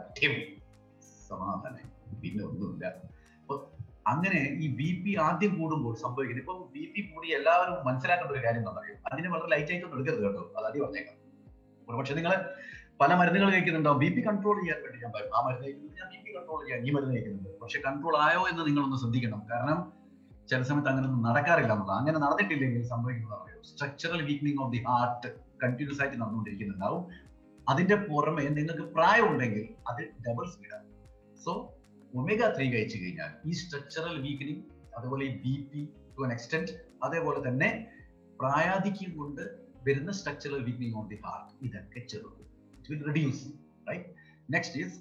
സമാധാനം, പിന്നെ ഒന്നുമില്ല. അപ്പൊ അങ്ങനെ ഈ ബി പി ആദ്യം കൂടുമ്പോൾ സംഭവിക്കുന്നത്, ഇപ്പൊ ബി പി കൂടി എല്ലാവരും മനസ്സിലാക്കേണ്ട ഒരു കാര്യം എന്താ പറയുക, അതിന് വളരെ ലൈറ്റ് ആയിട്ടൊന്നും എടുക്കരുത് കേട്ടോ, അത് അടി പറഞ്ഞേക്കാം. പക്ഷെ നിങ്ങൾ പല മരുന്നുകൾ കഴിക്കുന്നുണ്ടാവും, ബി പി കൺട്രോൾ ചെയ്യാൻ വേണ്ടി ഞാൻ പറയും, ആ മരുന്ന് കഴിക്കുന്നുണ്ട്, ഞാൻ ബി പി കൺട്രോൾ ചെയ്യാൻ ഈ മരുന്ന് കഴിക്കുന്നുണ്ട്. പക്ഷെ കൺട്രോൾ ആയോ എന്ന് നിങ്ങളൊന്ന് ശ്രദ്ധിക്കണം. കാരണം ചില സമയത്ത് അങ്ങനെ ഒന്നും നടക്കാറില്ല. അങ്ങനെ നടന്നിട്ടില്ലെങ്കിൽ സംഭവിക്കുന്നത് structural weakening of the heart continuous ആയിട്ട് നടന്നുകൊണ്ടിരിക്കുന്നുണ്ടാവും. അതിന്റെ പുറമെ നിങ്ങൾക്ക് പ്രായം ഉണ്ടെങ്കിൽ അത് ഡബിൾ സ്പീഡാണ്. സോ ഒമേഗ-3 കഴിച്ചു കഴിഞ്ഞാൽ ഈ സ്ട്രക്ചറൽ വീക്കനിങ്, അതുപോലെ ഈ B P to an extent, അതേപോലെ തന്നെ പ്രായാധിക്യം കൊണ്ട് വരുന്ന structural weakening of the heart, ഇതൊക്കെ ചെറുത്, it will reduce. Right? Next is,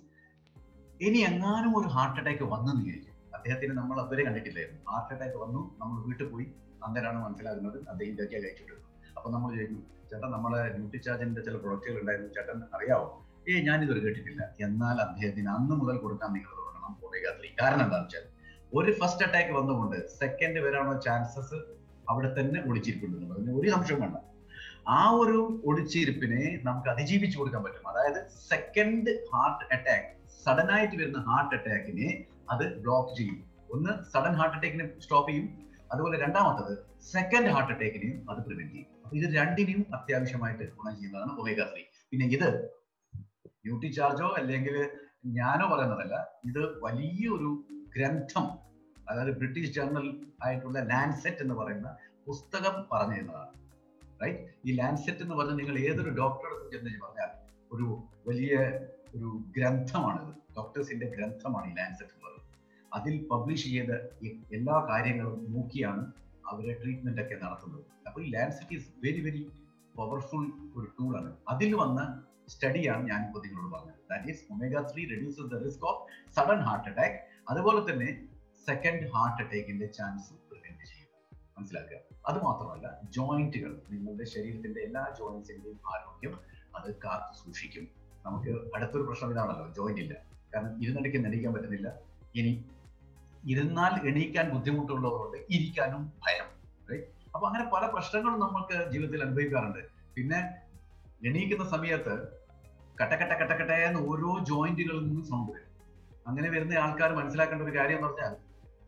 ഇനി എങ്ങാനും ഒരു ഹാർട്ട് അറ്റാക്ക് വന്നെന്ന് വിചാരിക്കും. അദ്ദേഹത്തിന് നമ്മൾ അതുവരെ കണ്ടിട്ടില്ലായിരുന്നു. ഹാർട്ട് അറ്റാക്ക് വന്നു, നമ്മൾ വീട്ടിൽ പോയി, അന്നേരമാണ് മനസ്സിലാകുന്നത് അദ്ദേഹം ഇതൊക്കെയാണ് കഴിച്ചിട്ടുള്ളത്. അപ്പൊ നമ്മൾ ചോദിക്കും, ചേട്ടൻ നമ്മളെ ന്യൂട്രിചാർജിന്റെ ചില പ്രൊഡക്റ്റുകൾ ഉണ്ടായിരുന്നു, ചേട്ടൻ അറിയാവോ? ഞാനിതൊരു കേട്ടിട്ടില്ല. എന്നാൽ അദ്ദേഹത്തിന് അന്ന് മുതൽ കൊടുക്കാൻ നിങ്ങൾ തുടങ്ങണം ഒമേഗ-3. കാരണം എന്താണെന്ന് വെച്ചാൽ, ഒരു ഫസ്റ്റ് അറ്റാക്ക് വന്നുകൊണ്ട് സെക്കൻഡ് വരാനുള്ള ചാൻസസ് അവിടെ തന്നെ ഒളിച്ചിരിക്കുന്നുണ്ട്. അതിന് ഒരു സംശയം വേണ്ട. ആ ഒരു ഒളിച്ചിരിപ്പിനെ നമുക്ക് അതിജീവിച്ചു കൊടുക്കാൻ പറ്റും. അതായത് സെക്കൻഡ് ഹാർട്ട് അറ്റാക്ക്, സഡൻ ആയിട്ട് വരുന്ന ഹാർട്ട് അറ്റാക്കിനെ അത് ബ്ലോക്ക് ചെയ്യും. ഒന്ന് സഡൻ ഹാർട്ട് അറ്റാക്കിനെ സ്റ്റോപ്പ് ചെയ്യും, അതുപോലെ രണ്ടാമത്തത് സെക്കൻഡ് ഹാർട്ട് അറ്റാക്കിനെയും അത് പ്രിവെന്റ് ചെയ്യും. അപ്പൊ ഇത് രണ്ടിനെയും അത്യാവശ്യമായിട്ട് ഗുണം ചെയ്യുന്നതാണ് ഒമേഗ-3. പിന്നെ ഇത് ന്യൂട്രിചാർജോ അല്ലെങ്കിൽ ഞാനോ പറയുന്നതല്ല, ഇത് വലിയൊരു ഗ്രന്ഥം, അതായത് ബ്രിട്ടീഷ് ജേർണൽ ആയിട്ടുള്ള ലാൻസെറ്റ് എന്ന് പറയുന്ന പുസ്തകം പറഞ്ഞു തരുന്നതാണ്. റൈറ്റ്? ഈ ലാൻസെറ്റ് എന്ന് പറഞ്ഞാൽ നിങ്ങൾ ഏതൊരു ഡോക്ടറെ ചെന്ന് പറഞ്ഞാൽ ഒരു വലിയ ഒരു ഗ്രന്ഥമാണിത്, ഡോക്ടേഴ്സിന്റെ ഗ്രന്ഥമാണ് ഈ ലാൻസെറ്റ് എന്ന് പറയുന്നത്. അതിൽ പബ്ലിഷ് ചെയ്ത എല്ലാ കാര്യങ്ങളും നോക്കിയാണ് അവരെ ട്രീറ്റ്മെന്റ് ഒക്കെ നടത്തുന്നത്. അപ്പൊ ഈ lancet is very very powerful ഒരു ടൂളാണ്. അതിൽ വന്ന സ്റ്റഡിയാണ് ഞാനിപ്പോൾ നിങ്ങളോട് പറഞ്ഞത്. That is omega three reduces the risk of sudden heart attack, അതുപോലെ തന്നെ സെക്കൻഡ് ഹാർട്ട് അറ്റാക്കിന്റെ ചാൻസ് പ്രിവെന്റ് ചെയ്യുക. മനസ്സിലാക്കുക. അത് മാത്രമല്ല, ജോയിന്റുകൾ, നിങ്ങളുടെ ശരീരത്തിന്റെ എല്ലാ ജോയിന്റ്സിന്റെയും ആരോഗ്യം അത് കാത്തു സൂക്ഷിക്കും. നമുക്ക് അടുത്തൊരു പ്രശ്നം ഇതാണല്ലോ, ജോയിന്റ് ഇല്ല. കാരണം ഇരുന്നിടയ്ക്ക് എണീക്കാൻ പറ്റുന്നില്ല. ഇനി ഇരുന്നാൽ എണീക്കാൻ ബുദ്ധിമുട്ടുള്ളതുകൊണ്ട് ഇരിക്കാനും ഭയം. അപ്പൊ അങ്ങനെ പല പ്രശ്നങ്ങളും നമുക്ക് ജീവിതത്തിൽ അനുഭവിക്കാറുണ്ട്. പിന്നെ എണീക്കുന്ന സമയത്ത് കട്ടക്കട്ടയെന്ന് ഓരോ ജോയിന്റുകളിൽ നിന്നും സൗണ്ട് വരും. അങ്ങനെ വരുന്ന ആൾക്കാർ മനസ്സിലാക്കേണ്ട ഒരു കാര്യം എന്ന് പറഞ്ഞാൽ,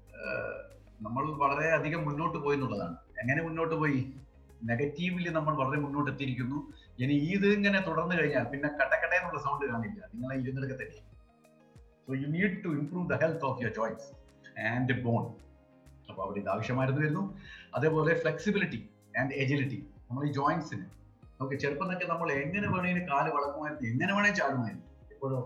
നമ്മൾ വളരെ അധികം മുന്നോട്ട് പോയി എന്നുള്ളതാണ്. എങ്ങനെ മുന്നോട്ട് പോയി? നെഗറ്റീവില് നമ്മൾ വളരെ മുന്നോട്ട് എത്തിയിരിക്കുന്നു. ഇനി ഇത് ഇങ്ങനെ തുടർന്നു കഴിഞ്ഞാൽ പിന്നെ കട്ടക്കട്ടയെന്നുള്ള സൗണ്ട് കാണില്ല, നിങ്ങളെ ഇരുന്നിടക്ക് തന്നെ. So you need to improve the health of your joints and bone. അപ്പൊ അവിടെ ഇത് ആവശ്യമായിരുന്നു വരുന്നു. അതേപോലെ ഫ്ലെക്സിബിലിറ്റി ആൻഡ് എജിലിറ്റി. നമ്മൾ ഈ ജോയിന്റ്സിന് ചെറുപ്പം തന്നെ നമ്മൾ എങ്ങനെ വേണമെങ്കിലും കാല് വളക്കുമായിരുന്നു, എങ്ങനെ വേണേലും ചാടുമായിരുന്നു. ഇപ്പോഴോ ഈ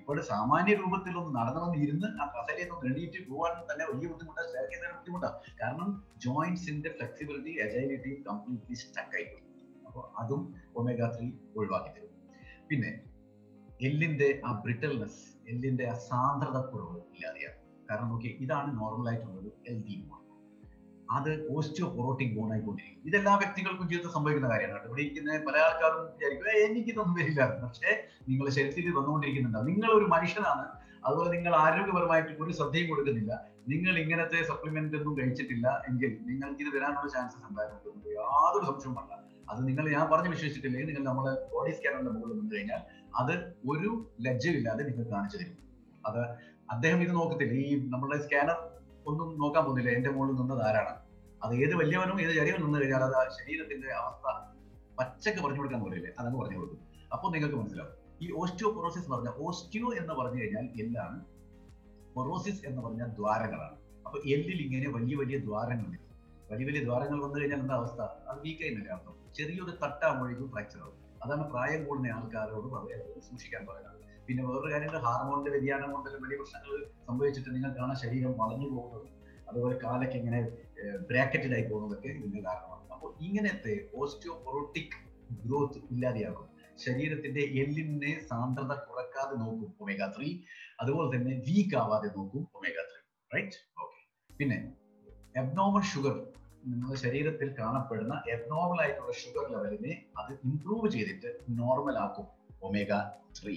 ഇപ്പോൾ സാമാന്യ രൂപത്തിൽ ഒന്ന് നടന്നു ഇരുന്ന് ആ കസേരയിൽ നിന്ന് എണീറ്റ് പോകാൻ തന്നെ വലിയ ബുദ്ധിമുട്ടാണ്, സ്റ്റെയർ ചെയ്യുന്നതിന് ബുദ്ധിമുട്ടാണ്. കാരണം ജോയിന്റ്സിന്റെ ഫ്ലെക്സിബിലിറ്റി അജൈലിറ്റി കംപ്ലീറ്റ്ലി സ്റ്റക്ക് ആയി. അപ്പോൾ അതും omega-3 ഒഴിവാക്കി തരും. പിന്നെ എല്ലിന്റെ ആ ബ്രിട്ടൽനെസ്, എല്ലിന്റെ ആ സാന്ദ്രത കുറവ് ഇല്ലാതെയാണ്. കാരണം നോക്കി, ഇതാണ് നോർമൽ ആയിട്ടുള്ളത് ഹെൽത്തി ബോൺ. അത് ഓസ്റ്റിയോപൊറോട്ടിക് ബോൺ ആയിക്കൊണ്ടിരിക്കും. ഇതെല്ലാ വ്യക്തികൾക്കും ജീവിതത്തിൽ സംഭവിക്കുന്ന കാര്യമാണ്. ഇവിടെ ഇരിക്കുന്ന പല ആൾക്കാരും വിചാരിക്കും എനിക്കിതൊന്നും വരില്ല, പക്ഷേ നിങ്ങളുടെ ശരീരത്തിൽ വന്നുകൊണ്ടിരിക്കുന്നുണ്ടാവും. നിങ്ങൾ ഒരു മനുഷ്യനാണ്, അതുപോലെ നിങ്ങൾ ആരോഗ്യപരമായിട്ട് ഒരു ശ്രദ്ധയും കൊടുക്കുന്നില്ല, നിങ്ങൾ ഇങ്ങനത്തെ സപ്ലിമെന്റ് ഒന്നും കഴിച്ചിട്ടില്ല എങ്കിൽ നിങ്ങൾക്ക് ഇത് വരാനുള്ള ചാൻസസ് ഉണ്ടാകുന്നുണ്ട്. യാതൊരു സംശയവും വേണ്ട. അത് നിങ്ങൾ ഞാൻ പറഞ്ഞ് വിശ്വസിച്ചിട്ടില്ലെങ്കിൽ നിങ്ങൾ നമ്മുടെ ബോഡി സ്കാനറിന്റെ മുകളിൽ നിന്ന് കഴിഞ്ഞാൽ അത് ഒരു ലജ്ജയില്ലാതെ നിങ്ങൾ കാണിച്ചു തരും. അത് അദ്ദേഹം ഇത് നോക്കത്തില്ല, ഈ നമ്മുടെ സ്കാനർ ഒന്നും നോക്കാൻ പോകുന്നില്ല എന്റെ മുകളിൽ നിന്നത് ആരാണ്, അത് ഏത് വലിയവനും ഏത് ചെറിയവനും നിന്ന് കഴിഞ്ഞാൽ അത് ആ ശരീരത്തിന്റെ അവസ്ഥ പച്ചക്ക് പറഞ്ഞു കൊടുക്കാൻ പോലെയല്ലേ, അതങ്ങ് പറഞ്ഞു കൊടുക്കും. അപ്പോൾ നിങ്ങൾക്ക് മനസ്സിലാവും. ഈ ഓസ്റ്റിയോപൊറോസിസ് പറഞ്ഞ ഓസ്റ്റിയോ എന്ന് പറഞ്ഞു കഴിഞ്ഞാൽ എല്ലാണ്, പൊറോസിസ് എന്ന് പറഞ്ഞാൽ ദ്വാരങ്ങളാണ്. അപ്പൊ എല്ലിൽ ഇങ്ങനെ വലിയ വലിയ ദ്വാരങ്ങളുണ്ട്. വലിയ വലിയ ദ്വാരങ്ങൾ വന്നു കഴിഞ്ഞാൽ എന്താ അവസ്ഥ? അത് വീക്കായിന്നല്ലേ അർത്ഥം. ചെറിയൊരു തട്ടാകുമ്പോഴേക്കും ഫ്രാക്ചർ ആവും. അതാണ് പ്രായം കൂടുന്ന ആൾക്കാരോട് സൂക്ഷിക്കാൻ പറയുന്നത്. പിന്നെ വേറൊരു കാര്യം, ഹാർമോണിന്റെ വ്യതിയാനം കൊണ്ട് വലിയ പ്രശ്നങ്ങൾ സംഭവിച്ചിട്ട് നിങ്ങൾ കാണാൻ ശരീരം വളഞ്ഞു പോകുന്നതും അതുപോലെ കാലൊക്കെ ഇങ്ങനെ ബ്രാക്കറ്റഡായി പോകുന്നതൊക്കെ ഇതിന്റെ കാരണമാണ്. അപ്പോൾ ഇങ്ങനത്തെ ഓസ്റ്റിയോപൊറോട്ടിക് ഗ്രോത്ത് ഇല്ലാതെയാകും. ശരീരത്തിന്റെ എല്ലിനെ സാന്ദ്രത കുറക്കാതെ നോക്കും omega-3, അതുപോലെ തന്നെ വീക്ക് ആവാതെ നോക്കും omega-3. റൈറ്റ്? ഓക്കെ. പിന്നെ അബ്നോർമൽ ഷുഗർ, നമ്മുടെ ശരീരത്തിൽ കാണപ്പെടുന്ന അബ്നോർമൽ ആയിട്ടുള്ള ഷുഗർ ലെവലിനെ അത് ഇംപ്രൂവ് ചെയ്തിട്ട് നോർമൽ ആക്കും omega-3.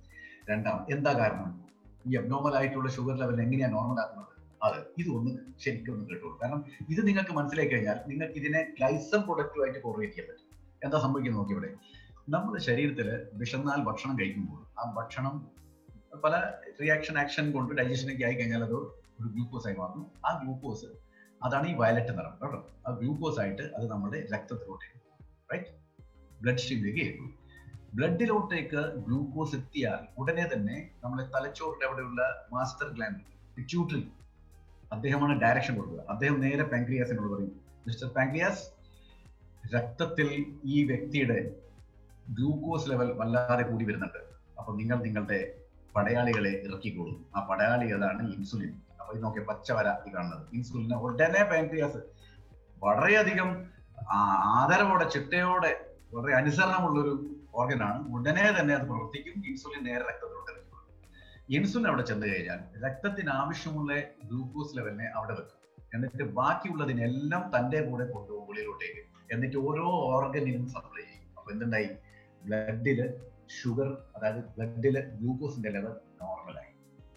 എന്താ കാരണം? ഈ അബ്നോർമൽ ആയിട്ടുള്ള ഷുഗർ ലെവൽ എങ്ങനെയാണ് നോർമൽ ആക്കുന്നത്? ഇതൊന്ന് ശരിക്കും ഒന്ന് കേട്ടോളൂ. കാരണം ഇത് നിങ്ങൾക്ക് മനസ്സിലാക്കി കഴിഞ്ഞാൽ നിങ്ങൾക്ക് ഇതിനെ ഗ്ലൈസം പ്രൊഡക്റ്റുമായിട്ട് കോറിലേറ്റ് ചെയ്യാൻ പറ്റും. എന്താ സംഭവിക്കുന്നത് നോക്കി. ഇവിടെ നമ്മുടെ ശരീരത്തിൽ വിഷന്നാൽ ഭക്ഷണം കഴിക്കുമ്പോൾ ആ ഭക്ഷണം പല ആക്ഷൻ കൊണ്ട് ഡൈജഷനൊക്കെ ആയി കഴിഞ്ഞാൽ അത് ഒരു ഗ്ലൂക്കോസ് ആയി മാറുന്നു. ആ ഗ്ലൂക്കോസ്, അതാണ് ഈ വയലറ്റ് നിറം കേട്ടോ, ആ ഗ്ലൂക്കോസ് ആയിട്ട് അത് നമ്മുടെ രക്തത്തിലോട്ടേക്ക്, റൈറ്റ്, ബ്ലഡ് സ്ട്രീമിലേക്ക് എത്തും. ബ്ലഡിലോട്ടേക്ക് ഗ്ലൂക്കോസ് എത്തിയാൽ ഉടനെ തന്നെ നമ്മളെ തലച്ചോറിന്റെ അവിടെയുള്ള മാസ്റ്റർ ഗ്ലാൻഡ് പിറ്റ്യൂട്ടറി, അദ്ദേഹമാണ് ഡയറക്ഷൻ കൊടുക്കുക. അദ്ദേഹം നേരെ പാൻക്രിയാസിനോട് പറയും, മിസ്റ്റർ പാൻക്രിയാസ്, രക്തത്തിൽ ഈ വ്യക്തിയുടെ ഗ്ലൂക്കോസ് ലെവൽ വല്ലാതെ കൂടി വരുന്നുണ്ട്. അപ്പൊ നിങ്ങൾ നിങ്ങളുടെ പടയാളികളെ ഇറക്കിക്കോളും. ആ പടയാളികളാണ് ഇൻസുലിൻ. അപ്പൊ ഇത് നോക്കിയ പച്ചവര ഈ കാണുന്നത് ഇൻസുലിന് ഉടനെ പാൻക്രിയാസ് വളരെയധികം ആദരവോടെ, ചിട്ടയോടെ, വളരെ അനുസരണമുള്ളൊരു ഓർഗനാണ്. ഉടനെ തന്നെ അത് പ്രവർത്തിക്കും. ഇൻസുലിൻ നേരെ രക്തത്തിലോട്ട് ഇറക്കിക്കൊള്ളും. ഇൻസുലിൻ അവിടെ ചെന്ന് കഴിഞ്ഞാൽ രക്തത്തിന് ആവശ്യമുള്ള ഗ്ലൂക്കോസ് ലെവലിനെ അവിടെ വെക്കും. എന്നിട്ട് ബാക്കിയുള്ളതിനെല്ലാം തന്റെ കൂടെ കൊണ്ടുപോകും ഉള്ളിലോട്ടേക്ക്. എന്നിട്ട് ഓരോ ഓർഗനിനും സപ്ലൈ ചെയ്യും. അപ്പൊ എന്തുണ്ടായി? ബ്ലഡില് ഷുഗർ, അതായത് ബ്ലഡില് ഗ്ലൂക്കോസിന്റെ ലെവൽ നോർമലായി.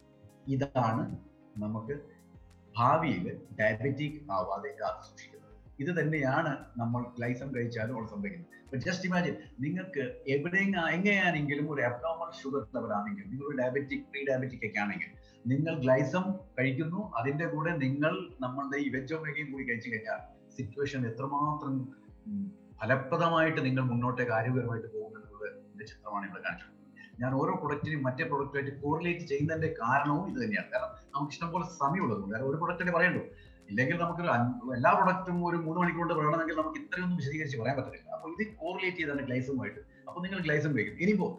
ഇതാണ് നമുക്ക് ഭാവിയിൽ ഡയബറ്റിക് ആവാതെ കാത്തു സൂക്ഷിക്കുന്നത്. ഇത് തന്നെയാണ് നമ്മൾ ഗ്ലൈസം കഴിച്ചാലും അവിടെ സംഭവിക്കുന്നത്. ജസ്റ്റ് ഇമാജിൻ, നിങ്ങൾക്ക് എങ്ങനെയാണെങ്കിലും ഒരു അബ്നോർമൽ ഷുഗർ ലെവൽ ആണെങ്കിൽ, നിങ്ങൾ ഒരു പ്രീ ഡയബറ്റിക് ഒക്കെ ആണെങ്കിൽ നിങ്ങൾ ഗ്ലൈസം കഴിക്കുന്നു, അതിന്റെ കൂടെ നിങ്ങൾ നമ്മളുടെ ഈ വെജ് ഒമേഗയും കൂടി കഴിച്ചു കഴിഞ്ഞാൽ സിറ്റുവേഷൻ എത്രമാത്രം ഫലപ്രദമായിട്ട് നിങ്ങൾ മുന്നോട്ടേക്ക് ആരോഗ്യപരമായിട്ട് പോകുന്നതിന്റെ ചിത്രമാണ് ഇവിടെ കാണിച്ചത്. ഞാൻ ഓരോ പ്രൊഡക്റ്റിനും മറ്റേ പ്രൊഡക്റ്റുമായിട്ട് കോറിലേറ്റ് ചെയ്യുന്നതിന്റെ കാരണവും ഇത് തന്നെയാണ്. കാരണം നമുക്ക് ഇഷ്ടംപോലെ സമയമുള്ളതുകൊണ്ട്. വേറെ ഒരു പ്രൊഡക്റ്റിനെ പറയണ്ടോ, ഇല്ലെങ്കിൽ നമുക്ക് എല്ലാ പ്രൊഡക്റ്റും ഒരു 3 മണിക്കൂർ കൊണ്ട് പറയണമെങ്കിൽ നമുക്ക് ഇത്രയൊന്നും വിശദീകരിച്ച് പറയാൻ പറ്റത്തില്ല. അപ്പൊ ഇത് കോറിലേറ്റ് ചെയ്താണ് ഗ്ലൈസവുമായിട്ട്. അപ്പൊ നിങ്ങൾ ഗ്ലൈസം കഴിക്കും. ഇനിയിപ്പോ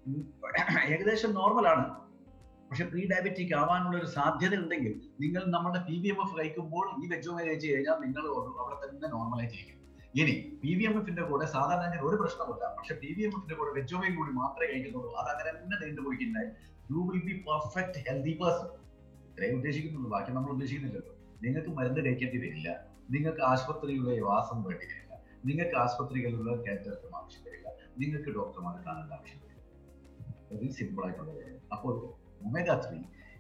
ഏകദേശം നോർമലാണ്, പക്ഷെ പ്രീ ഡയബറ്റിക് ആവാനുള്ള ഒരു സാധ്യത ഉണ്ടെങ്കിൽ നിങ്ങൾ നമ്മുടെ PVMF കഴിക്കുമ്പോൾ ഈ വെജൊമേഗ കഴിച്ചു കഴിഞ്ഞാൽ നിങ്ങൾ അവിടെ തന്നെ നോർമലായിട്ട് ഇരിക്കും. ഇനി PVMFന്റെ കൂടെ സാധാരണ അങ്ങനെ ഒരു പ്രശ്നമില്ല, പക്ഷെ PVMFന്റെ കൂടെ വെജൊമേഗ കൂടി മാത്രമേ കഴിക്കുന്നുള്ളൂ. അത് അങ്ങനെ തന്നെ നീണ്ടുപോയിക്കില്ല. You will be perfect healthy person. ഇത്രയും ഉദ്ദേശിക്കുന്നുള്ളൂ, ബാക്കി നമ്മൾ ഉദ്ദേശിക്കുന്നില്ലല്ലോ. നിങ്ങൾക്ക് മരുന്ന് കഴിക്കേണ്ടി വരില്ല, നിങ്ങൾക്ക് ആശുപത്രിയുടെ വാസം വേണ്ടി വരില്ല, നിങ്ങൾക്ക് ആശുപത്രികളിലുള്ള കയറ്റം ആവശ്യം വരില്ല, നിങ്ങൾക്ക് ഡോക്ടർമാരെ കാണേണ്ട ആവശ്യം വരില്ല. വെരി സിമ്പിൾ ആയിട്ടുള്ള കാര്യം. അപ്പോൾ omega-3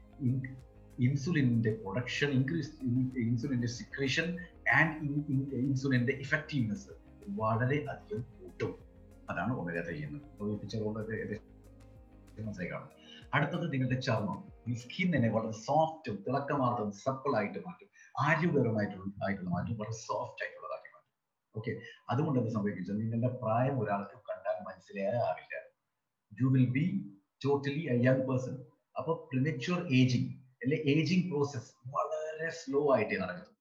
ഇൻസുലിന്റെ പ്രൊഡക്ഷൻ ഇൻക്രീസ്, ഇൻസുലിന്റെ സിക്രീഷൻ ആൻഡ് ഇൻസുലിന്റെ ഇഫക്റ്റീവ്നെസ് വളരെ അധികം കൂട്ടും. അതാണ് omega-3 ചെയ്യുന്നത്. അപ്പോൾ ഈ പിക്ചറുകളൊക്കെ മനസ്സിലായി കാണും. അടുത്തത് നിങ്ങളുടെ ചർമ്മം, ഈ സ്കിന്നിനെ വളരെ സോഫ്റ്റും തിളക്കമാർദ്ദവും സപ്പിൾ ആയിട്ട് മാറ്റും. ആരോഗ്യപരമായിട്ടുള്ള മാറ്റും, വളരെ സോഫ്റ്റ് ആയിട്ടുള്ളതാക്കി മാറ്റും. ഓക്കെ, അതുകൊണ്ട് എന്ത് സംഭവിക്കുന്നത്? നിങ്ങളുടെ പ്രായം ഒരാൾക്ക് കണ്ടാൽ മനസ്സിലാവില്ല. You will be totally a young person. അപ്പൊ പ്രിമച്വർ ഏജിങ് അല്ലെ ഏജിങ് പ്രോസസ് വളരെ സ്ലോ ആയിട്ടേ നടക്കുന്നത്.